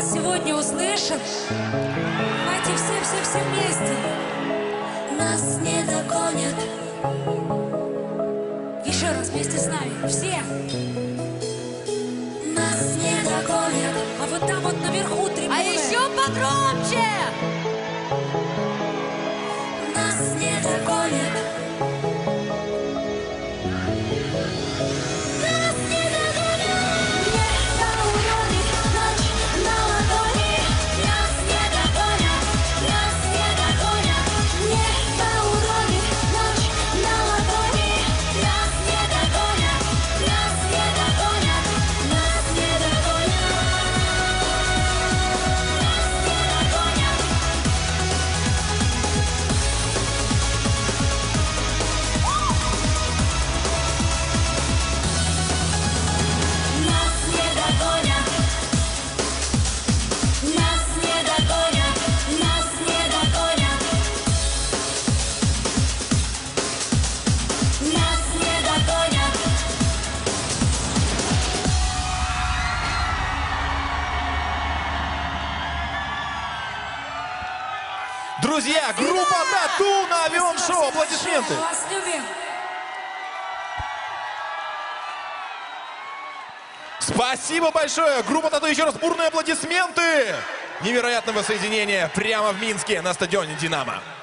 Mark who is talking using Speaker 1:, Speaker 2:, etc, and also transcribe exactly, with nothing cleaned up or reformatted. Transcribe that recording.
Speaker 1: сегодня услышат. Давайте все-все-все вместе.
Speaker 2: Нас не догонят.
Speaker 1: Еще раз вместе с нами. Все.
Speaker 2: Нас не догонят.
Speaker 1: А вот там вот наверху трибуны.
Speaker 3: А еще погромче!
Speaker 2: Нас не догонят. Нас не догонят. Небо уронит, ночь на ладони. Нас не догонят. Нас не догонят. Небо уронит, ночь на ладони. Нас не догонят. Нас не догонят. Нас не догонят. Нас не догонят. Нас не догонят. Нас не догонят. Нас не догонят.
Speaker 4: Друзья, группа Тату на Авион-шоу. Аплодисменты.
Speaker 1: Вас любим.
Speaker 4: Спасибо большое. Группа Тату, еще раз бурные аплодисменты. Невероятное воссоединение прямо в Минске на стадионе «Динамо».